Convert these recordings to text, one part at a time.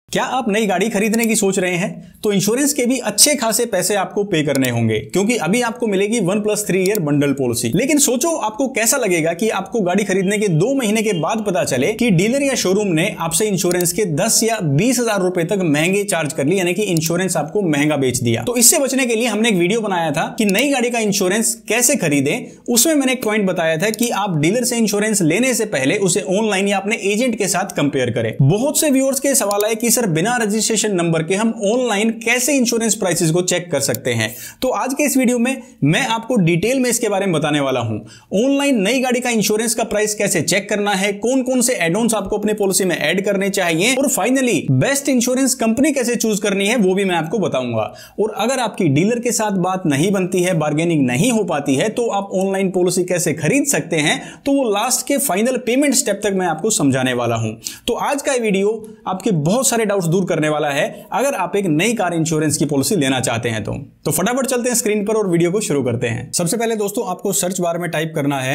क्या आप नई गाड़ी खरीदने की सोच रहे हैं तो इंश्योरेंस के भी अच्छे खासे पैसे आपको पे करने होंगे, क्योंकि अभी आपको मिलेगी 1+3 ईयर बंडल पॉलिसी। लेकिन सोचो आपको कैसा लगेगा कि आपको गाड़ी खरीदने के 2 महीने के बाद पता चले कि डीलर या शोरूम ने आपसे इंश्योरेंस के 10 या 20 हजार रुपए तक महंगे चार्ज कर लिए, यानी कि इंश्योरेंस आपको महंगा बेच दिया। तो इससे बचने के लिए हमने एक वीडियो बनाया था कि नई गाड़ी का इंश्योरेंस कैसे खरीदें। उसमें मैंने एक पॉइंट बताया था कि आप डीलर से इंश्योरेंस लेने से पहले उसे ऑनलाइन या अपने एजेंट के साथ कंपेयर करें। बहुत से व्यूअर्स के सवाल है कि बिना रजिस्ट्रेशन नंबर के हम ऑनलाइन कैसे इंश्योरेंस प्राइसेस को चेक कर सकते हैं। तो आज के इस वीडियो में मैं आपको डिटेल में इसके बारे में बताने वाला हूं। ऑनलाइन नई गाड़ी का इंश्योरेंस का प्राइस कैसे चेक करना है, कौन कौन से एड ऑन्स आपको अपनी पॉलिसी में ऐड करने चाहिए, और फाइनली बेस्ट इंश्योरेंस कंपनी कैसे चूज करनी है वो भी मैं आपको बताऊंगा। और अगर आपकी डीलर के साथ बात नहीं बनती है, बार्गेनिंग नहीं हो पाती है, तो आप ऑनलाइन पॉलिसी कैसे खरीद सकते हैं, तो वो लास्ट के फाइनल पेमेंट स्टेप तक मैं आपको समझाने वाला हूं। तो आज का वीडियो आपके बहुत सारे डाउट्स दूर करने वाला है अगर आप एक नई कार इंश्योरेंस की पॉलिसी लेना चाहते हैं तो फटाफट चलते हैं स्क्रीन पर और वीडियो को शुरू करते हैं। सबसे पहले दोस्तों आपको सर्च बार में टाइप करना है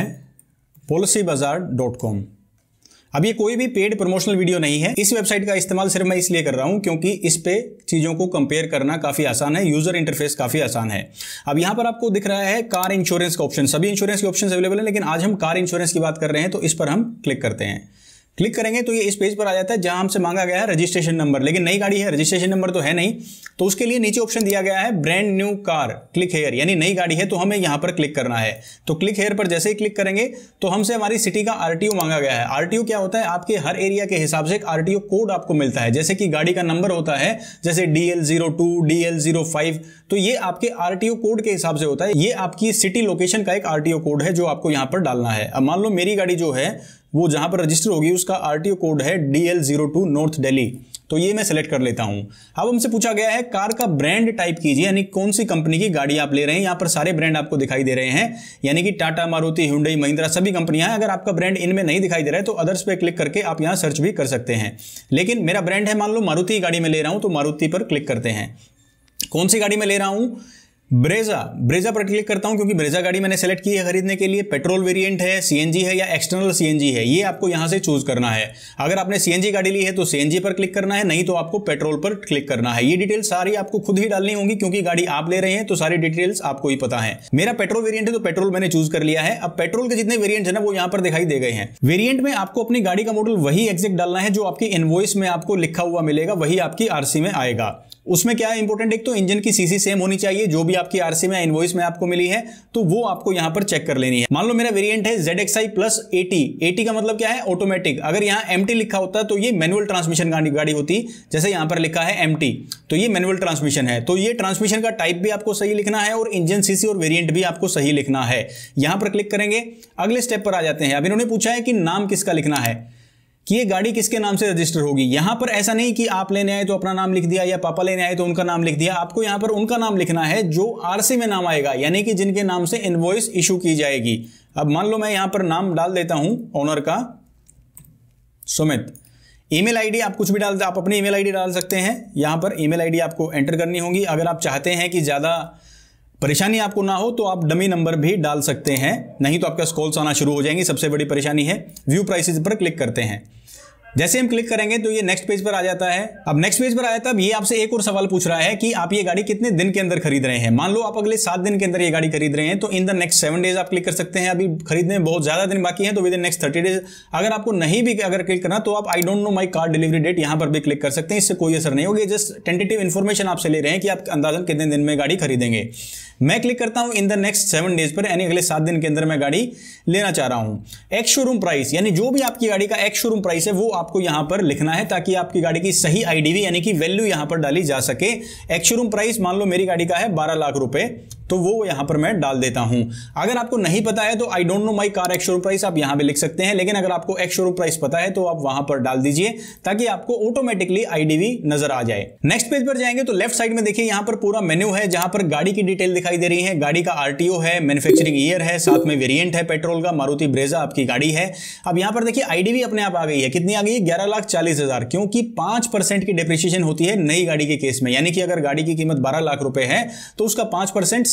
policybazaar.com। अब ये कोई भी पेड प्रमोशनल वीडियो नहीं है। इस वेबसाइट का इस्तेमाल सिर्फ मैं इसलिए कर रहा हूं क्योंकि इस पे चीजों को कंपेयर करना काफी आसान है, यूजर इंटरफेस काफी आसान है। अब यहां पर आपको दिख रहा है कार इंश्योरेंस का ऑप्शन। सभी इंश्योरेंस के ऑप्शन अवेलेबल है, लेकिन आज हम कार इंश्योरेंस की बात कर रहे हैं, तो इस पर हम क्लिक करते हैं। क्लिक करेंगे तो ये इस पेज पर आ जाता है जहां हमसे मांगा गया है रजिस्ट्रेशन नंबर, लेकिन नई गाड़ी है, रजिस्ट्रेशन नंबर तो है नहीं, तो उसके लिए नीचे ऑप्शन दिया गया है brand new car, click here, यानी नई गाड़ी है तो हमें यहां पर क्लिक करना है। तो क्लिक हेयर पर जैसे ही क्लिक करेंगे तो हमसे हमारी सिटी का आरटीओ मांगा गया है। आरटीओ क्या होता है, आपके हर एरिया के हिसाब से एक आरटीओ कोड आपको मिलता है, जैसे कि गाड़ी का नंबर होता है, जैसे DL02, DL05, तो ये आपके आरटीओ कोड के हिसाब से होता है। ये आपकी सिटी लोकेशन का एक आरटीओ कोड है जो आपको यहां पर डालना है। अब मान लो मेरी गाड़ी जो है वो जहां पर रजिस्टर होगी उसका आरटीओ कोड है DL02 नॉर्थ दिल्ली, तो ये मैं सेलेक्ट कर लेता हूं। अब हमसे पूछा गया है कार का ब्रांड टाइप कीजिए, यानी कौन सी कंपनी की गाड़ी आप ले रहे हैं। यहां पर सारे ब्रांड आपको दिखाई दे रहे हैं, यानी कि टाटा, मारुति, हुंडई, महिंद्रा सभी कंपनियां हैं। अगर आपका ब्रांड इनमें नहीं दिखाई दे रहा है तो अदर्स पे क्लिक करके आप यहां सर्च भी कर सकते हैं। लेकिन मेरा ब्रांड है, मान लो मारुति गाड़ी में ले रहा हूं तो मारुति पर क्लिक करते हैं। कौन सी गाड़ी में ले रहा हूं, ब्रेजा पर क्लिक करता हूं क्योंकि ब्रेजा गाड़ी मैंने सेलेक्ट की है खरीदने के लिए। पेट्रोल वेरिएंट है, सीएनजी है या एक्सटर्नल सीएनजी है, ये आपको यहां से चूज करना है। अगर आपने सीएनजी गाड़ी ली है तो सीएनजी पर क्लिक करना है, नहीं तो आपको पेट्रोल पर क्लिक करना है। ये डिटेल सारी आपको खुद ही डालनी होंगी क्योंकि गाड़ी आप ले रहे हैं तो सारी डिटेल्स आपको ही पता है। मेरा पेट्रोल वेरिएंट है तो पेट्रोल मैंने चूज कर लिया है। अब पेट्रोल के जितने वेरिएंट है ना वो यहां पर दिखाई दे गए हैं। वेरिएंट में आपको अपनी गाड़ी का मॉडल वही एग्जैक्ट डालना है जो आपकी इनवॉइस में आपको लिखा हुआ मिलेगा, वही आपकी आरसी में आएगा। उसमें क्या है इंपॉर्टेंट, एक तो इंजन की सीसी सेम होनी चाहिए, जो भी आपकी आरसी में इनवॉइस में आपको मिली है तो वो आपको यहां पर चेक कर लेनी है। मान लो मेरा वेरिएंट है ZXi प्लस 80 का मतलब क्या है, ऑटोमेटिक। अगर यहां MT लिखा होता तो ये मैनुअल ट्रांसमिशन गाड़ी होती, जैसे यहां पर लिखा है MT तो ये मैनुअल ट्रांसमिशन है। तो ये ट्रांसमिशन का टाइप भी आपको सही लिखना है और इंजन सीसी और वेरिएंट भी आपको सही लिखना है। यहां पर क्लिक करेंगे, अगले स्टेप पर आ जाते हैं। अब इन्होंने पूछा है कि नाम किसका लिखना है, कि ये गाड़ी किसके नाम से रजिस्टर होगी। यहां पर ऐसा नहीं कि आप लेने आए तो अपना नाम लिख दिया या पापा लेने आए तो उनका नाम लिख दिया। आपको यहां पर उनका नाम लिखना है जो आरसी में नाम आएगा, यानी कि जिनके नाम से इनवॉइस इशू की जाएगी। अब मान लो मैं यहां पर नाम डाल देता हूं ओनर का सुमित। ईमेल आईडी आप कुछ भी डाल, आप अपनी ईमेल आईडी डाल सकते हैं। यहां पर ईमेल आईडी आपको एंटर करनी होगी। अगर आप चाहते हैं कि ज्यादा परेशानी आपको ना हो तो आप डमी नंबर भी डाल सकते हैं, नहीं तो आपका कॉल्स आना शुरू हो जाएंगी, सबसे बड़ी परेशानी है। व्यू प्राइसेस पर क्लिक करते हैं। जैसे हम क्लिक करेंगे तो ये नेक्स्ट पेज पर आ जाता है। अब नेक्स्ट पेज पर आया तब ये आपसे एक और सवाल पूछ रहा है कि आप ये गाड़ी कितने दिन के अंदर खरीद रहे हैं। मान लो आप अगले 7 दिन के अंदर ये गाड़ी खरीद रहे हैं तो इन द नेक्स्ट 7 डेज आप क्लिक कर सकते हैं। अभी खरीदने में बहुत ज्यादा दिन बाकी हैं तो विद इन नेक्स्ट 30 डेज। अगर आपको नहीं भी अगर क्लिक करना तो आप I don't know my car delivery date यहां पर भी क्लिक कर सकते हैं। इससे कोई असर नहीं होगी, जस्ट टेंटेटिव इन्फॉर्मेशन आपसे ले रहे हैं कि आप अंदाजन कितने दिन में गाड़ी खरीदेंगे। मैं क्लिक करता हूं इन द नेक्स्ट 7 डेज पर, यानी अगले 7 दिन के अंदर मैं गाड़ी लेना चाह रहा हूं। एक्स शोरूम प्राइस, यानी जो भी आपकी गाड़ी का एक्स शोरूम प्राइस है वो आपको यहां पर लिखना है ताकि आपकी गाड़ी की सही आईडीवी यानी कि वैल्यू यहां पर डाली जा सके। एक्स शोरूम प्राइस मान लो मेरी गाड़ी का है 12 लाख रुपए, तो वो यहां पर मैं डाल देता हूं। अगर आपको नहीं पता है तो I don't know my car ex showroom price आप यहां भी लिख सकते हैं, लेकिन अगर आपको एक्स शोरूम प्राइस पता है तो आप वहां पर डाल दीजिए ताकि आपको ऑटोमेटिकली आईडीवी नजर आ जाए। नेक्स्ट पेज पर जाएंगे तो लेफ्ट साइड में देखिए यहां पर पूरा मेन्यू है जहां पर गाड़ी की डिटेल दिखाई दे रही है। गाड़ी का आरटीओ है, मैन्युफैक्चरिंग ईयर है, साथ में वेरिएंट है पेट्रोल का, मारुति ब्रेजा आपकी गाड़ी है। अब यहां पर देखिए आईडीवी अपने आप आ गई है। कितनी आ गई है, 11,40,000, क्योंकि 5% की डिप्रिसिएशन होती है नई गाड़ी के केस में, यानी कि अगर गाड़ी की कीमत 12 लाख रुपए है तो उसका 5%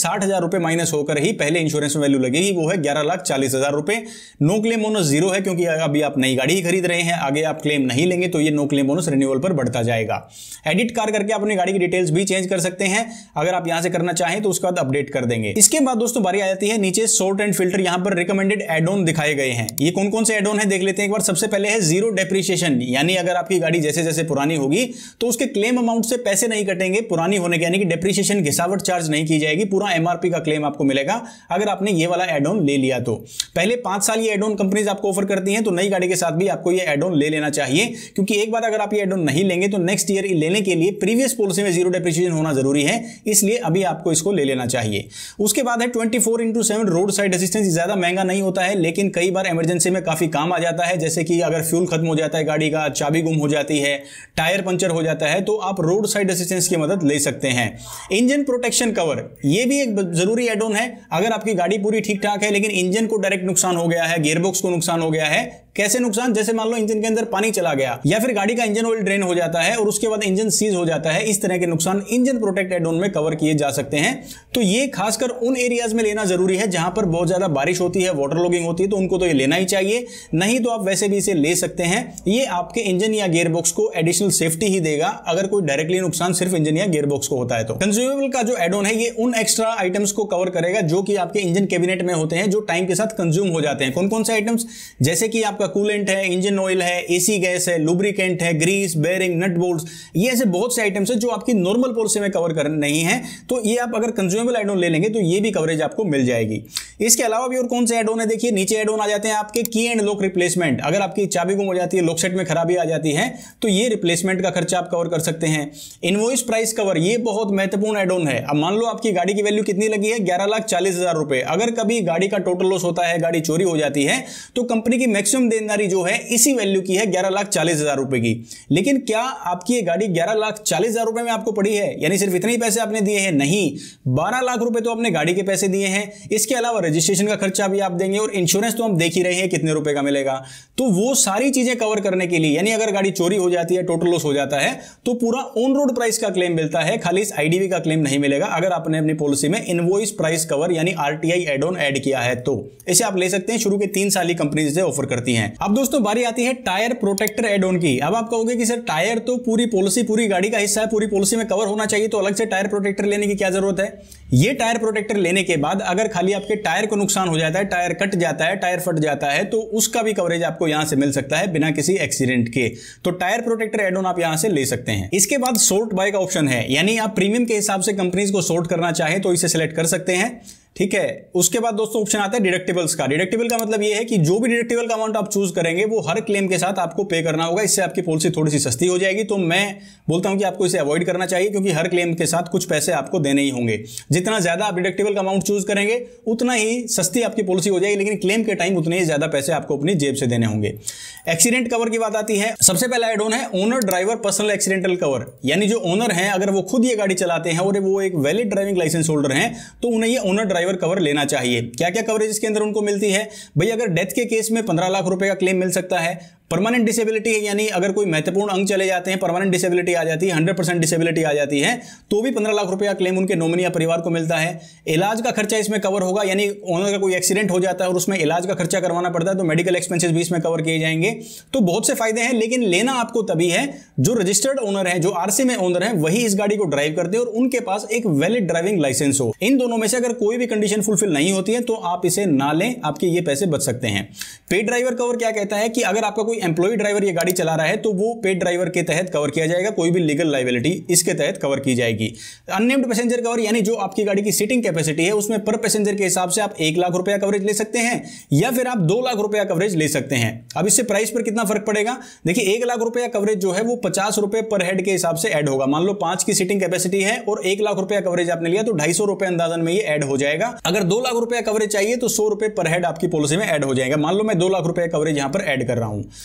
60,000 रुपए माइनस होकर ही पहले इंश्योरेंस में वैल्यू लगेगी, वो है 11,40,000 रुपए। नो क्लेम बोनस जीरो है क्योंकि अभी आप नई गाड़ी ही खरीद रहे हैं, आगे आप क्लेम नहीं लेंगे तो ये नो क्लेम बोनस रिन्यूअल पर बढ़ता जाएगा। एडिट कार करके अपनी गाड़ी की डिटेल्स भी चेंज कर सकते हैं, अगर आप यहां से करना चाहें तो उसके बाद अपडेट कर देंगे। इसके बाद दोस्तों बारी आ जाती है नीचे सॉर्ट एंड फिल्टर, यहां पर रिकमेंडेड एड ऑन दिखाए गए हैं। ये कौन कौन से एड ऑन है देख लेते हैं एक बार। सबसे पहले है जीरो डेप्रिसिएशन, यानी अगर आपकी गाड़ी जैसे जैसे पुरानी होगी तो उसके क्लेम अमाउंट से पैसे नहीं कटेंगे पुरानी होने के, यानी कि डेप्रिसिएशन घिसावट चार्ज नहीं की जाएगी, पूरा एमआरपी का क्लेम आपको मिलेगा अगर आपने ये वाला एड ऑन ले लिया तो। पहले 5 साल ये एड ऑन कंपनीज आपको ऑफर करती हैं, तो नई गाड़ी के साथ भी आपको ये एड ऑन ले लेना चाहिए, क्योंकि एक बार अगर आप ये एड ऑन नहीं लेंगे तो नेक्स्ट ईयर लेने के लिए प्रीवियस पॉलिसी में जीरो डेप्रिसिएशन होना जरूरी है, इसलिए अभी आपको इसको ले लेना चाहिए। उसके बाद है 24/7 रोड साइड असिस्टेंस। ज्यादा महंगा नहीं होता है लेकिन कई बार इमरजेंसी में काफी काम आ जाता है, जैसे कि अगर फ्यूल खत्म हो जाता है गाड़ी का, चाबी गुम हो जाती है, टायर पंचर हो जाता है, तो आप रोड साइड असिस्टेंस की मदद ले सकते हैं। इंजन प्रोटेक्शन कवर, ये भी एक जरूरी एड ऑन है। अगर आपकी गाड़ी पूरी ठीक ठाक है लेकिन इंजन को डायरेक्ट नुकसान हो गया है, गियरबॉक्स को नुकसान हो गया है, कैसे नुकसान, जैसे मान लो इंजन के अंदर पानी चला गया या फिर गाड़ी का इंजन ऑयल ड्रेन हो जाता है और उसके बाद इंजन सीज हो जाता है, इस तरह के नुकसान इंजन प्रोटेक्ट एड ऑन में कवर किए जा सकते हैं। तो ये खासकर उन एरियाज में लेना जरूरी है जहां पर बहुत ज्यादा बारिश होती है, वाटर लॉगिंग होती है, तो उनको तो ये लेना ही चाहिए, नहीं तो आप वैसे भी इसे ले सकते हैं। ये आपके इंजन या गियरबॉक्स को एडिशनल सेफ्टी ही देगा अगर कोई डायरेक्टली नुकसान सिर्फ इंजन या गियरबॉक्स को होता है तो। कंज्यूमेबल का जो एड ऑन है ये उन एक्स्ट्रा आइटम्स को कवर करेगा जो कि आपके इंजन कैबिनेट में होते हैं, जो टाइम के साथ कंज्यूम हो जाते हैं। कौन कौन से आइटम्स, जैसे कि आपका कूलेंट है, इंजन ऑयल है, एसी गैस है, लुब्रिकेंट है, ग्रीस, बेयरिंग, नट बोल्ट्स, ये ऐसे बहुत से आइटम्स हैं जो आपकी नॉर्मल पॉलिसी में कवर कर नहीं है, तो ये आप अगर कंज्यूमेबल एड ऑन ले लेंगे तो ये भी कवरेज आपको मिल जाएगी। इसके अलावा भी और कौन से एड ऑन है, देखिए नीचे एड ऑन आ जाते हैं आपके की एंड लॉक रिप्लेसमेंट। अगर आपकी चाबी गुम हो जाती है, लॉक सेट में खराबी आ जाती है, तो ये रिप्लेसमेंट का खर्चा आप कवर कर सकते हैं। इनवॉइस प्राइस कवर, ये बहुत महत्वपूर्ण एड ऑन है। अब मान लो आपकी गाड़ी की वैल्यू कितनी लगी है, 11,40,000 रुपए। अगर कभी गाड़ी का टोटल लॉस होता है, गाड़ी चोरी हो जाती है, तो कंपनी की मैक्सिमम देनदारी जो है इसी वैल्यू की है, 11,40,000 रुपए की। लेकिन क्या आपकी ये गाड़ी 11,40,000 रुपए में आपको पड़ी है, यानी सिर्फ इतने ही पैसे आपने दिए हैं? नहीं, 12 लाख रुपए तो आपने गाड़ी के पैसे दिए हैं, इसके अलावा रजिस्ट्रेशन का खर्चा भी आप देंगे और इंश्योरेंस तो हम देख ही रहे हैं कितने रुपए का मिलेगा। तो वो सारी चीजें कवर करने के लिए, यानी अगर गाड़ी चोरी हो जाती है, टोटल लॉस हो जाता है, तो पूरा ऑन रोड प्राइस का क्लेम मिलता है, खाली इस आईडीवी का क्लेम नहीं मिलेगा अगर आपने अपनी पॉलिसी में इनवॉइस प्राइस कवर यानी आरटीआई एड ऑन ऐड किया है तो। इसे आप ले सकते हैं, शुरू के 3 साल ही कंपनी इसे ऑफर करती हैं। अब दोस्तों बारी आती है टायर प्रोटेक्टर एड ऑन की। अब आप कहोगे कि सर टायर तो पूरी पॉलिसी, पूरी गाड़ी का हिस्सा है, पूरी पॉलिसी में कवर होना चाहिए, तो अलग से टायर प्रोटेक्टर लेने की क्या जरूरत है? ये टायर प्रोटेक्टर लेने के बाद अगर खाली आपके टायर को नुकसान हो जाता है, टायर कट जाता है, टायर फट जाता है, तो उसका भी कवरेज आपको यहां से मिल सकता है बिना किसी एक्सीडेंट के। तो टायर प्रोटेक्टर एड ऑन आप यहां से ले सकते हैं। इसके बाद सॉर्ट बाय का ऑप्शन है, यानी आप प्रीमियम के हिसाब से कंपनीज को सॉर्ट करना चाहे तो इसे सिलेक्ट कर सकते हैं, ठीक है। उसके बाद दोस्तों ऑप्शन आता है डिडक्टिबल्स का। डिडक्टिबल का मतलब यह है कि जो भी डिडक्टिबल का अमाउंट आप चूज करेंगे वो हर क्लेम के साथ आपको पे करना होगा, इससे आपकी पॉलिसी थोड़ी सी सस्ती हो जाएगी। तो मैं बोलता हूं कि आपको इसे अवॉइड करना चाहिए, क्योंकि हर क्लेम के साथ कुछ पैसे आपको देने ही होंगे। जितना ज्यादा आप डिडक्टिबल का अमाउंट चूज करेंगे उतना ही सस्ती आपकी पॉलिसी हो जाएगी, लेकिन क्लेम के टाइम उतने ही ज्यादा पैसे आपको अपनी जेब से देने होंगे। एक्सीडेंट कवर की बात आती है, सबसे पहला एड ऑन है owner driver personal accidental cover, यानी जो ओनर है अगर वो खुद ये गाड़ी चलाते हैं और वो एक वैलिड ड्राइविंग लाइसेंस होल्डर हैं तो उन्हें ये ओनर ड्राइवर कवर लेना चाहिए। क्या क्या कवरेज इसके अंदर उनको मिलती है भाई? अगर डेथ के केस में 15 लाख रुपए का क्लेम मिल सकता है। परमानेंट डिसेबिलिटी है, यानी अगर कोई महत्वपूर्ण अंग चले जाते हैं, परमानेंट डिसेबिलिटी आ जाती है, 100% डिसेबिलिटी आ जाती है, तो भी 15 लाख रुपए का क्लेम उनके नॉमिनी या परिवार को मिलता है। इलाज का खर्चा इसमें कवर होगा, यानी ओनर का कोई एक्सीडेंट हो जाता है और उसमें इलाज का खर्चा करवाना पड़ता है तो मेडिकल एक्सपेंसेस भी इसमें कवर किए जाएंगे। तो बहुत से फायदे हैं, लेकिन लेना आपको तभी है जो रजिस्टर्ड ओनर है, जो आरसी में ओनर है, वही इस गाड़ी को ड्राइव करते हैं और उनके पास एक वैलिड ड्राइविंग लाइसेंस हो। इन दोनों में से अगर कोई भी कंडीशन फुलफिल नहीं होती है तो आप इसे ना लें, आपके ये पैसे बच सकते हैं। पेड ड्राइवर कवर क्या कहता है कि अगर आपका कोई एम्प्लॉय ड्राइवर ये गाड़ी चला रहा है तो वो पेड ड्राइवर के तहत कवर किया जाएगा, कोई भी लीगल लायबिलिटी इसके तहत कवर की जाएगी। अननेम्ड पैसेंजर कवर, यानी जो आपकी गाड़ी की सीटिंग कैपेसिटी है उसमें पर पैसेंजर के हिसाब से आप 1 लाख रुपया कवरेज ले सकते हैं या फिर आप 2 लाख रुपया कवरेज ले सकते हैं। अब इससे प्राइस पर कितना फर्क पड़ेगा? देखिए 1 लाख रुपया कवरेज जो है वो 50 रुपए पर हेड के हिसाब से ऐड होगा। मान लो 5 की सीटिंग कैपेसिटी है और 1 लाख रुपया कवरेज आपने लिया तो 250 रुपए अंदाजन में ये ऐड हो जाएगा। अगर 2 लाख रुपया कवरेज चाहिए तो 100 रुपए पर हेड आपकी पॉलिसी में ऐड हो जाएगा। मान लो मैं 2 लाख रुपया कवरेज यहां पर ऐड कर रहा हूं।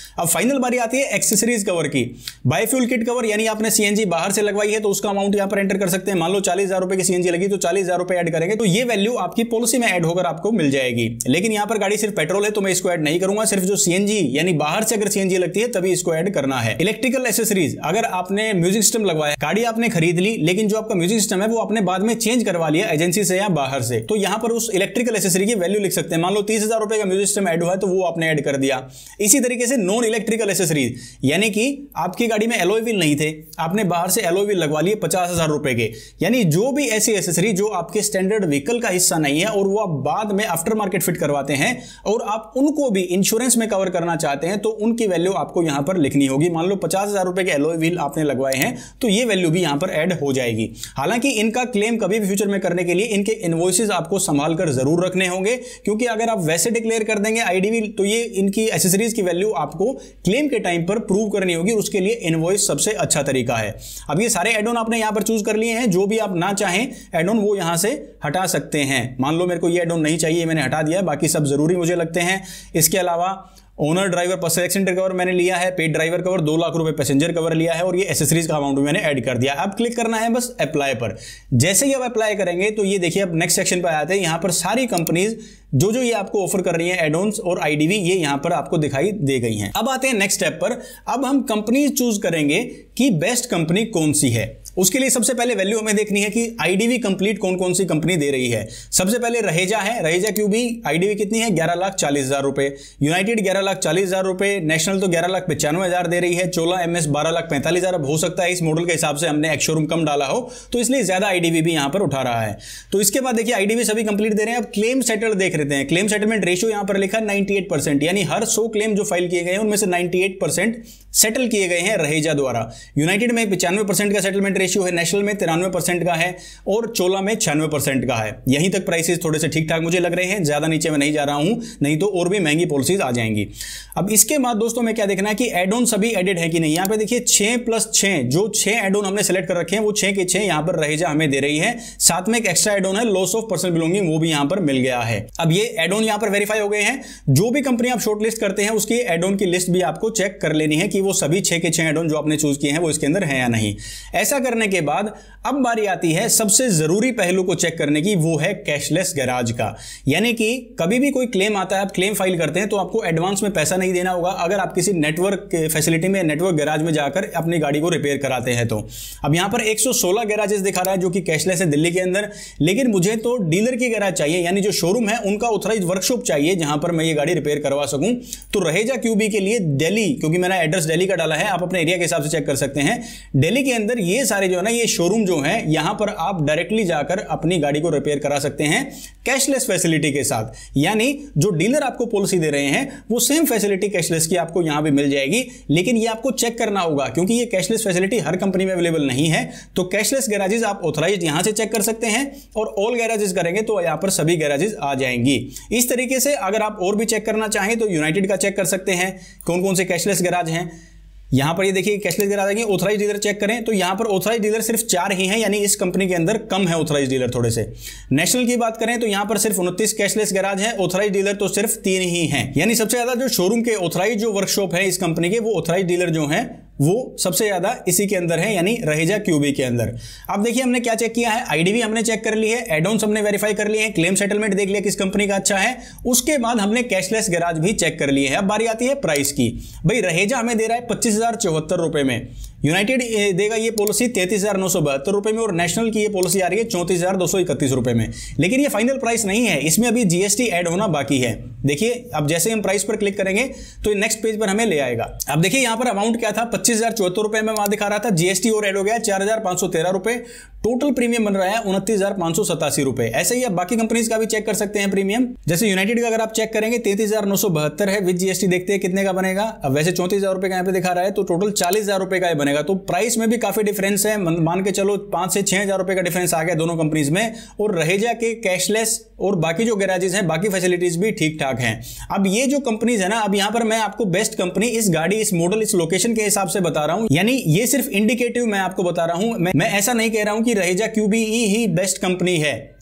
अब फाइनल बारी आती है एक्सेसरीज कवर की। बायोफ्यूल किट कवर यानी आपने सीएनजी बाहर से लगवाई है तो उसका अमाउंट यहां पर एंटर कर सकते हैं। मान लो 40,000 रुपए की सीएनजी लगी तो 40,000 रुपए ऐड करेंगे तो ये वैल्यू आपकी पॉलिसी में ऐड होकर आपको मिल जाएगी। लेकिन यहां पर गाड़ी सिर्फ पेट्रोल है तो मैं इसको ऐड नहीं करूंगा, सिर्फ जो सीएनजी यानी बाहर से अगर सीएनजी लगती है तभी इसको ऐड करना है। इलेक्ट्रिकल एसेसरीज, अगर आपने म्यूजिक सिस्टम लगवाया, गाड़ी आपने खरीद ली लेकिन जो आपका म्यूजिक सिस्टम है वो आपने बाद में चेंज करवा लिया एजेंसी से या बाहर से, तो यहां पर उस इलेक्ट्रिकल एसेसरी की वैल्यू लिख सकते हैं। मान लो 30,000 रुपए का म्यूजिक सिस्टम ऐड हुआ है तो वो आपने ऐड कर दिया। इसी तरीके से नॉन इलेक्ट्रिकल एसेसरीज यानी कि आपकी गाड़ी में एलॉय व्हील नहीं थे, आपने बाहर से एलॉय व्हील लगवा लिए 50,000 रुपए के, यानी जो भी ऐसी एसेसरी जो आपके स्टैंडर्ड व्हीकल का हिस्सा नहीं है और वो आप बाद में आफ्टर मार्केट फिट करवाते हैं और आप उनको भी इंश्योरेंस में कवर करना चाहते हैं तो उनकी वैल्यू आपको यहां पर लिखनी होगी। मान लो 50,000 रुपए के एलॉय व्हील आपने लगवाए हैं तो ये वैल्यू भी यहां पर ऐड हो जाएगी। हालांकि इनका क्लेम कभी भी फ्यूचर में करने के लिए इनके इनवॉइसेस आपको संभाल कर जरूर रखने होंगे, क्योंकि अगर आप वैसे डिक्लेयर कर देंगे आईडीवी तो ये इनकी एसेसरीज की वैल्यू आपको क्लेम के टाइम पर प्रूव करनी होगी, उसके लिए इनवॉइस सबसे अच्छा तरीका है। अब ये सारे एड ऑन आपने यहां पर चूज कर लिए हैं, जो भी आप ना चाहें एड ऑन वो यहां से हटा सकते हैं। मान लो मेरे को ये एड ऑन नहीं चाहिए, मैंने हटा दिया है, बाकी सब जरूरी मुझे लगते हैं। इसके अलावा owner driver personal accident cover मैंने लिया है, पेड ड्राइवर कवर 2 लाख रुपए पैसेंजर कवर लिया है और ये एसेसरीज का अमाउंट भी मैंने ऐड कर दिया। अब क्लिक करना है बस अप्लाई पर। जैसे ही आप अप्लाई करेंगे तो ये देखिए अब नेक्स्ट सेक्शन पर आते हैं। यहां पर सारी कंपनीज जो ये आपको ऑफर कर रही है एड ऑन्स और आईडीवी ये यहां पर आपको दिखाई दे गई हैं। अब आते हैं नेक्स्ट स्टेप पर। अब हम कंपनी चूज करेंगे कि बेस्ट कंपनी कौन सी है। उसके लिए सबसे पहले वैल्यू हमें देखनी है कि आईडीवी कंप्लीट कौन कौन सी कंपनी दे रही है। सबसे पहले रहेजा है, रहेजा क्यूबी आईडीवी कितनी है 11,40,000 रुपए, यूनाइटेड 11,40,000 रुपए, नेशनल तो 11,95,000 दे रही है, चोला एमएस 12,45,000। अब हो सकता है इस मॉडल के हिसाब से हमने एक्स शोरूम कम डाला हो तो इसलिए ज्यादा आईडीवी भी यहां पर उठा रहा है। तो इसके बाद देखिए आईडीवी सभी कंप्लीट दे रहे हैं। अब क्लेम सेटल देख रहे हैं। क्लेम सेटलमेंट रेशियो यहां पर लिखा है 98%, यानी हर 100 क्लेम जो फाइल किए गए हैं उनमें से 98% सेटल किए गए हैं रहेजा द्वारा। यूनाइटेड में 95% का सेटलमेंट रेशियो है, नेशनल में 93% का है और चोला में 96% का है। यहीं तक प्राइसेस थोड़े से ठीक ठाक मुझे लग रहे हैं, ज्यादा नीचे में नहीं जा रहा हूं, नहीं तो और भी महंगी पॉलिसीज आ जाएंगी। अब इसके बाद दोस्तों में क्या देखना है कि एड ऑन सभी एडेड है कि नहीं। यहां पे देखिए 6+6 जो 6 एड ऑन हमने सेलेक्ट कर रखे हैं वो 6 के 6 यहां पर रहेजा हमें दे रही है। साथ में एक एक्स्ट्रा एड ऑन है लॉस ऑफ पर्सनल बिलोंगिंग, वो भी यहां पर मिल गया है। अब ये एड ऑन यहां पर वेरीफाई हो गए हैं। जो भी कंपनी आप शॉर्टलिस्ट करते हैं उसकी एड ऑन की लिस्ट भी आपको चेक कर लेनी है कि वो सभी 6 के 6 एड ऑन जो आपने चूज किए हैं वो इसके अंदर है या नहीं। ऐसा करने के बाद अब बारी आती है सबसे जरूरी पहलू को चेक करने की, वो है कैशलेस गैराज का। यानी कि कभी भी कोई क्लेम आता है, आप क्लेम फाइल करते हैं तो आपको एडवांस में पैसा नहीं देना होगा अगर आप किसी नेटवर्क फैसिलिटी में नेटवर्क गैराज में जाकर अपनी गाड़ी को रिपेयर कराते हैं तो। अब यहां पर 116 गैराजेस दिखा रहा है जो कि कैशलेस है दिल्ली के अंदर, लेकिन मुझे तो डीलर की गैराज चाहिए, यानी जो शोरूम है उनका ऑथराइज वर्कशॉप चाहिए जहां पर मैं ये गाड़ी रिपेयर करवा सकूं। तो रहेजा क्यूबी के लिए दिल्ली, क्योंकि मैंने एड्रेस दिल्ली का डाला है, आप अपने एरिया के हिसाब से चेक कर सकते हैं। दिल्ली के अंदर ये सारे जो है ना ये शोरूम जो है यहां पर आप डायरेक्टली जाकर अपनी गाड़ी को रिपेयर करा सकते हैं कैशलेस फैसिलिटी के साथ। यानी जो डीलर आपको पॉलिसी दे रहे हैं वो सेम फैसिलिटी कैशलेस की आपको यहां भी मिल जाएगी, लेकिन ये आपको चेक करना होगा क्योंकि ये कैशलेस फैसिलिटी हर कंपनी में अवेलेबल नहीं है। तो कैशलेस गैराजेस आप ऑथराइज्ड यहां से चेक कर सकते हैं और ऑल गैराजेस करेंगे तो यहां पर सभी गैराजेस आ जाएंगी। इस तरीके से अगर आप और भी चेक करना चाहें तो यूनाइटेड का चेक कर सकते हैं कौन कौन से कैशलेस गैराज हैं। यहां पर ये देखिए कैशलेस गैराज आएंगे। ऑथराइज्ड डीलर चेक करें तो यहां पर ऑथराइज्ड डीलर सिर्फ 4 ही हैं, यानी इस कंपनी के अंदर कम है ऑथराइज्ड डीलर थोड़े से। नेशनल की बात करें तो यहां पर सिर्फ 29 कैशलेस गैराज हैं, ऑथराइज्ड डीलर तो सिर्फ 3 ही हैं। यानी सबसे ज्यादा जो शोरूम के ऑथराइज्ड जो वर्कशॉप है इस कंपनी के, वो ऑथराइज्ड डीलर जो हैं वो सबसे ज्यादा इसी के अंदर है, यानी रहेजा क्यूबी के अंदर। अब देखिए हमने क्या चेक किया है, आईडीवी हमने चेक कर ली है, एड ऑन्स हमने वेरीफाई कर लिए हैं, क्लेम सेटलमेंट देख लिया किस कंपनी का अच्छा है, उसके बाद हमने कैशलेस गैराज भी चेक कर लिए हैं। अब बारी आती है प्राइस की। भाई रहेजा हमें दे रहा है 25,074 रुपए में, यूनाइटेड देगा ये पॉलिसी 33,972 रुपए में और नेशनल की ये पॉलिसी आ रही है 34,231 रुपए में। लेकिन ये फाइनल प्राइस नहीं है, इसमें अभी जीएसटी ऐड होना बाकी है। देखिए अब जैसे हम प्राइस पर क्लिक करेंगे तो नेक्स्ट पेज पर हमें ले आएगा। अब देखिए यहां पर अमाउंट क्या था 25,074 रुपए में वहां दिखा रहा था, जीएसटी और ऐड हो गया 4,513 रुपए, टोटल प्रीमियम बन रहा है 29,587 रुपए। ऐसे ही आप बाकी कंपनीज का भी चेक कर सकते हैं प्रीमियम। जैसे यूनाइटेड का अगर आप चेक करेंगे 33,972 है, विद जीएसटी देखते हैं कितने का बनेगा। अब वैसे 34,000 रुपए का यहाँ पे दिखा रहा है तो टोटल 40,000 रुपए का बनेगा। तो प्राइस में भी काफी डिफरेंस है, मान के चलो 5 से 6,000 रुपए का डिफरेंस आ गया दोनों कंपनीज में। और रहेजा के कैशलेस और बाकी जो गैराजेस हैं बाकी फैसिलिटीज भी ठीक ठाक हैं। अब ये जो कंपनीज है ना, अब यहां पर मैं आपको बेस्ट कंपनी इस गाड़ी इस मॉडल इस लोकेशन के हिसाब से बता रहा हूं, यानी ये सिर्फ इंडिकेटिव मैं आपको बता रहा हूं। मैं ऐसा नहीं कह रहा हूं कि रहेजा क्यूबी ही बेस्ट कंपनी है।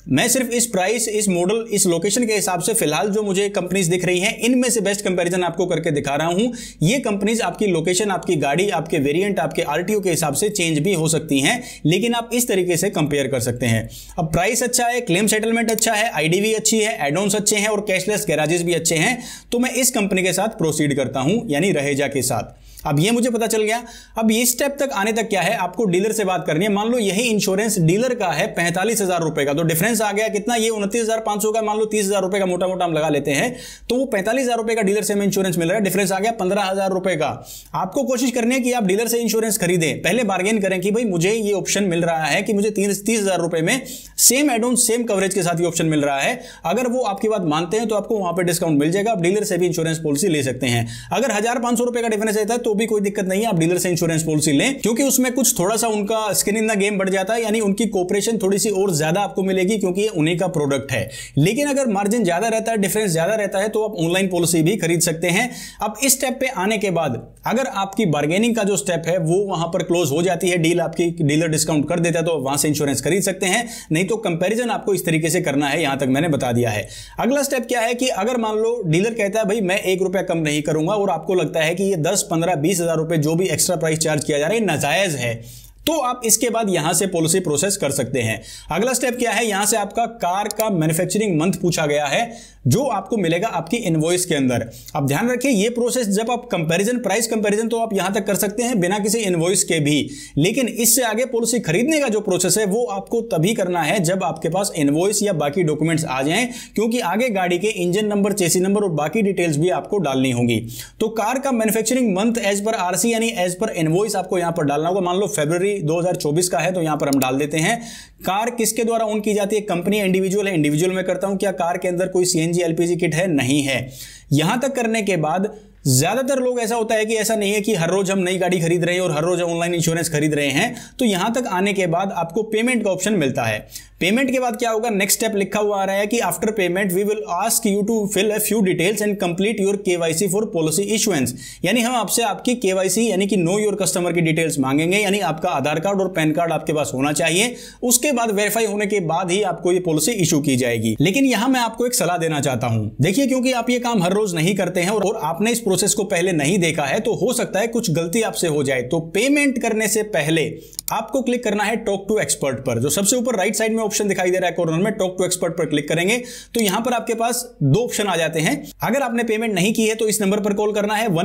मैं सिर्फ इस प्राइस, इस मॉडल, इस लोकेशन के हिसाब से फिलहाल जो मुझे कंपनीज दिख रही हैं इनमें से बेस्ट कंपैरिजन आपको करके दिखा रहा हूं। ये कंपनीज आपकी लोकेशन, आपकी गाड़ी, आपके वेरिएंट, आपके आरटीओ के हिसाब से चेंज भी हो सकती हैं, लेकिन आप इस तरीके से कंपेयर कर सकते हैं। अब प्राइस अच्छा है, क्लेम सेटलमेंट अच्छा है, आईडीवी अच्छी है, एड-ऑन्स अच्छे हैं और कैशलेस गैराजेस भी अच्छे हैं, तो मैं इस कंपनी के साथ प्रोसीड करता हूं, यानी रहेजा के साथ। अब ये मुझे पता चल गया। अब ये स्टेप तक आने तक क्या है, आपको डीलर से बात करनी है। मान लो यही इंश्योरेंस डीलर का है 45,000 रुपए का, तो डिफरेंस आ गया कितना, ये 29,500 का, मान लो 30,000 रुपए का मोटा मोटा हम लगा लेते हैं, तो वो 45,000 रुपए का डीलर से हमें इंश्योरेंस मिल रहा है, डिफरेंस आ गया 15,000 रुपए का। आपको कोशिश करनी है कि आप डीलर से इंश्योरेंस खरीदें, पहले बार्गेन करें कि भाई मुझे ये ऑप्शन मिल रहा है कि मुझे 30,000 रुपए में same add on, same coverage के साथ ये ऑप्शन मिल रहा है। अगर वो आपकी बात मानते हैं तो आपको वहां पर डिस्काउंट मिल जाएगा, आप डीलर से भी इंश्योरेंस पॉलिसी ले सकते हैं। अगर 1,500 रुपए का डिफरेंस रहता है तो भी कोई दिक्कत नहीं है, डीलर से इंश्योरेंस पॉलिसी लें, क्योंकि उसमें कुछ थोड़ा सा उनका स्किन इन द गेम बढ़ जाता है, यानी उनकी कोऑपरेशन थोड़ी सी और ज्यादा आपको मिलेगी क्योंकि ये उन्हीं का प्रोडक्ट है। लेकिन अगर मार्जिन ज्यादा रहता है, डिफरेंस ज्यादा रहता है, तो आप ऑनलाइन पॉलिसी भी खरीद सकते हैं। अब इस स्टेप पे आने के बाद अगर आपकी बार्गेनिंग का जो स्टेप है वो वहां पर क्लोज हो जाती है, डील आपकी डीलर डिस्काउंट कर देता है, तो वहां से इंश्योरेंस खरीद सकते हैं। नहीं तो कंपैरिजन आपको इस तरीके से करना है, यहां तक मैंने बता दिया है। अगला स्टेप क्या है कि अगर मान लो डीलर कहता है भाई मैं 1 रुपया कम नहीं करूंगा, और आपको लगता है कि ये 10, 15, 20,000 रुपए जो भी एक्स्ट्रा प्राइस चार्ज किया जा रहा है नाजायज है, तो आप इसके बाद यहां से पॉलिसी प्रोसेस कर सकते हैं। अगला स्टेप क्या है, यहां से आपका कार का मैन्युफैक्चरिंग मंथ पूछा गया है, जो आपको मिलेगा आपकी इनवॉइस के अंदर। अब ध्यान रखिए, ये प्रोसेस जब आप कंपैरिजन, प्राइस कंपैरिजन तो आप यहां तक कर सकते हैं बिना किसी इनवॉइस के भी, लेकिन इससे आगे पॉलिसी खरीदने का जो प्रोसेस है वो आपको तभी करना है जब आपके पास इनवॉइस या बाकी डॉक्यूमेंट्स आ जाएं, क्योंकि आगे गाड़ी के इंजन नंबर, चेसी नंबर और बाकी डिटेल्स भी आपको डालनी होगी। तो कार का manufacturing month as per RC यानी एज पर इनवॉइस आपको यहां पर डालना होगा। मान लो फरवरी 2024 का है तो यहां पर हम डाल देते हैं। कार किसके द्वारा ओन की जाती है, कंपनी इंडिविजुअल है, इंडिविजुअल में करता हूं। क्या कार के अंदर कोई सीएनजी एलपीजी किट है, नहीं है। यहां तक करने के बाद ज्यादातर लोग, ऐसा होता है कि ऐसा नहीं है कि हर रोज हम नई गाड़ी खरीद रहे हैं और हर रोज ऑनलाइन इंश्योरेंस खरीद रहे हैं, तो यहां तक आने के बाद आपको पेमेंट का ऑप्शन मिलता है। पेमेंट के बाद क्या होगा, नेक्स्ट स्टेप लिखा हुआ आ रहा है कि after payment we will ask you to fill a few details and complete your KYC for policy issuance. यानी हम आपसे आपकी केवाईसी यानी कि नो योर कस्टमर की डिटेल्स मांगेंगे, यानी आपका आधार कार्ड और पैन कार्ड आपके पास होना चाहिए। उसके बाद वेरीफाई होने के बाद ही आपको ये पॉलिसी इशू की जाएगी। लेकिन यहां मैं आपको एक सलाह देना चाहता हूं। देखिए, क्योंकि आप ये काम हर रोज नहीं करते हैं और आपने इस प्रोसेस को पहले नहीं देखा है, तो हो सकता है कुछ गलती आपसे हो जाए। तो पेमेंट करने से पहले आपको क्लिक करना है टॉक टू एक्सपर्ट पर, जो सबसे ऊपर राइट साइड में ऑप्शन दिखाई दे रहा है कॉर्नर में, टॉक टू एक्सपर्ट पर क्लिक करेंगे तो यहां पर आपके पास 2 ऑप्शन आ जाते हैं। अगर आपने पेमेंट नहीं की है तो इस नंबर पर कॉल करना है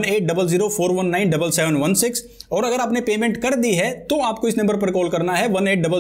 180041977716, और अगर आपने पेमेंट कर दी है तो आपको इस नंबर पर कॉल करना है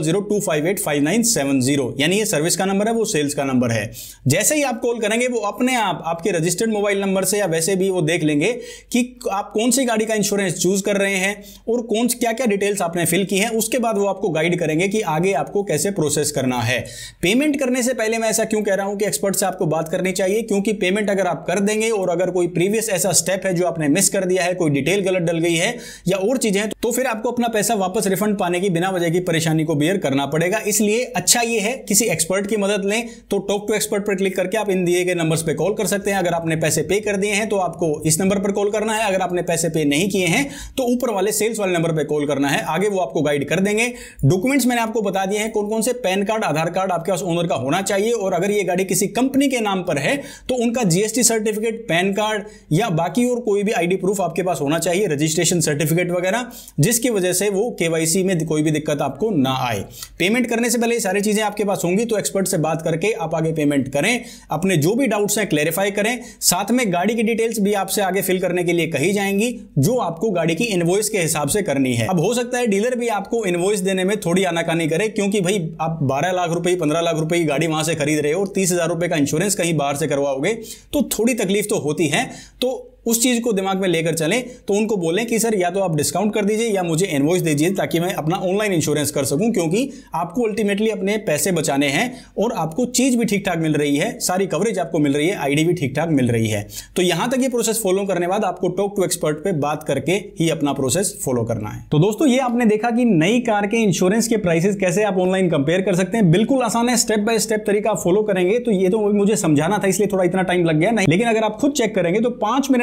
180025855970, यानी ये सर्विस का नंबर है, वो सेल्स का नंबर है। जैसे ही आप कॉल करेंगे वो अपने आप आपके रजिस्टर्ड मोबाइल नंबर से या वैसे भी वो देख लेंगे कि आप कौन सी गाड़ी का इंश्योरेंस चूज कर रहे हैं और कौन क्या क्या डिटेल्स आपने फिल की है। उसके बाद वो आपको गाइड करेंगे कि आगे आपको कैसे प्रोसेस करना है। पेमेंट करने से पहले मैं ऐसा क्यों कह रहा हूं कि एक्सपर्ट से आपको बात करनी चाहिए, क्योंकि पेमेंट अगर आप कर देंगे और अगर कोई प्रीवियस ऐसा स्टेप है जो आपने मिस कर दिया है, कोई डिटेल गलत डल गई है या और चीजें, तो फिर आपको अपना पैसा वापस रिफंड पाने की बिना वजह की परेशानी को बियर करना पड़ेगा। इसलिए अच्छा ये है किसी एक्सपर्ट की मदद लें। तो टॉक टू एक्सपर्ट पर क्लिक करके आप इन दिए गए नंबर्स पर कॉल कर सकते हैं। अगर आपने पैसे पे कर दिए हैं तो आपको इस नंबर पर कॉल करना है, अगर आपने पैसे पे नहीं किए हैं तो ऊपर वाले सेल्स वाले नंबर पे कॉल करना है। आगे वो आपको गाइड कर देंगे। डॉक्यूमेंट्स मैंने आपको बता दिए हैं कौन कौन से, पैन कार्ड, आधार कार्ड आपके पास ओनर का होना चाहिए, और अगर ये गाड़ी किसी कंपनी के नाम पर है तो उनका जीएसटी सर्टिफिकेट, पैन कार्ड या बाकी और कोई भी आईडी प्रूफ आपके पास होना चाहिए, रजिस्ट्रेशन सर्टिफिकेट वगैरह, जिसकी वजह से वो केवाईसी में कोई भी दिक्कत आपको ना आए। पेमेंट करने से पहले ये सारी चीजें आपके पास होंगी, तो एक्सपर्ट से बात करके आप आगे पेमेंट करें, अपने जो भी डाउट्स हैं क्लैरिफाई करें। साथ में गाड़ी की डिटेल्स भी आपसे आगे फिल करने के लिए कही जाएंगी, जो आपको गाड़ी की इनवॉइस के हिसाब से करनी है। अब हो सकता है डीलर भी आपको इनवॉइस देने में थोड़ी आनाकानी करे, क्योंकि भाई आप 12 लाख रुपए, 15 लाख रुपए की गाड़ी वहां से खरीद रहे हो और 30,000 रुपए का इंश्योरेंस कहीं बाहर से करवाओगे तो थोड़ी तकलीफ तो होती है। तो उस चीज को दिमाग में लेकर चलें। तो उनको बोलें कि सर या तो आप डिस्काउंट कर दीजिए या मुझे इनवॉइस दीजिए ताकि मैं अपना ऑनलाइन इंश्योरेंस कर सकूं, क्योंकि आपको अल्टीमेटली अपने पैसे बचाने हैं और आपको चीज भी ठीक ठाक मिल रही है, सारी कवरेज आपको मिल रही है, आईडी भी ठीक ठाक मिल रही है। तो यहां तक ये प्रोसेस फॉलो करने बाद आपको टॉक टू एक्सपर्ट पे बात करके ही अपना प्रोसेस फॉलो करना है। तो दोस्तों, ये आपने देखा कि नई कार के इंश्योरेंस के प्राइसेस कैसे आप ऑनलाइन कंपेयर कर सकते हैं। बिल्कुल आसान है, स्टेप बाय स्टेप तरीका फॉलो करेंगे। तो ये तो मुझे समझाना था, इसलिए थोड़ा इतना टाइम लग गया नहीं, लेकिन अगर आप खुद चेक करेंगे तो 5 मिनट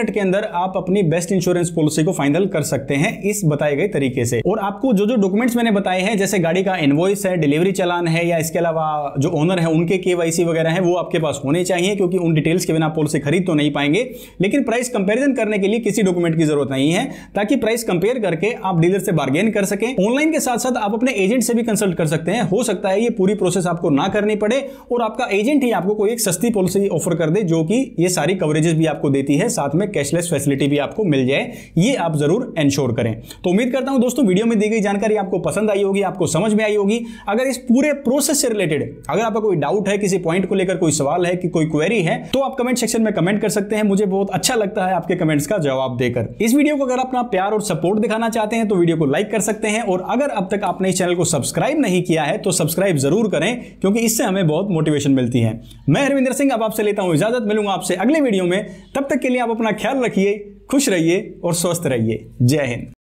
मिनट के अंदर आप अपनी बेस्ट इंश्योरेंस पॉलिसी को फाइनल कर सकते हैं इस बताए गए तरीके से। और आपको जो जो डॉक्यूमेंट्स मैंने बताए हैं, जैसे गाड़ी का इनवॉइस है, डिलीवरी चालान है, या इसके अलावा जो ओनर है उनके केवाईसी वगैरह है, वो आपके पास होने चाहिए, क्योंकि उन डिटेल्स के बिना आप पॉलिसी खरीद तो नहीं पाएंगे। लेकिन प्राइस कंपैरिजन करने के लिए किसी डॉक्यूमेंट की जरूरत नहीं है, ताकि प्राइस कंपेयर करके आप डीलर से बार्गेन कर सकें। ऑनलाइन के साथ साथ आप अपने एजेंट से भी कंसल्ट कर सकते हैं। हो सकता है ये पूरी प्रोसेस आपको ना करनी पड़े और आपका एजेंट ही आपको कोई एक सस्ती पॉलिसी ऑफर कर दे, जो कि ये सारी कवरेजेस भी आपको देती है, साथ में कैशलेस फैसिलिटी भी आपको मिल जाए। ये आप जरूर इंश्योर करें। तो उम्मीद करता हूं दोस्तों वीडियो में दी गई जानकारी आपको पसंद आई होगी, आपको समझ में आई होगी। अगर इस पूरे प्रोसेस से रिलेटेड अगर आपका कोई डाउट है, किसी पॉइंट को लेकर कोई सवाल है, कि कोई क्वेरी है, तो आप कमेंट सेक्शन में कमेंट कर सकते हैं। मुझे बहुत अच्छा लगता है आपके कमेंट्स का जवाब देकर। इस वीडियो को अगर अपना प्यार और सपोर्ट दिखाना चाहते हैं तो वीडियो को लाइक कर सकते हैं, और अगर अब तक आपने इस चैनल को सब्सक्राइब नहीं किया है तो सब्सक्राइब जरूर करें, क्योंकि इससे हमें बहुत मोटिवेशन मिलती है। मैं हरविंदर सिंह अब आपसे लेता हूं इजाजत, मिलूंगा आपसे अगले वीडियो में। तब तक के लिए आप अपना ख्याल रखिए, खुश रहिए और स्वस्थ रहिए। जय हिंद।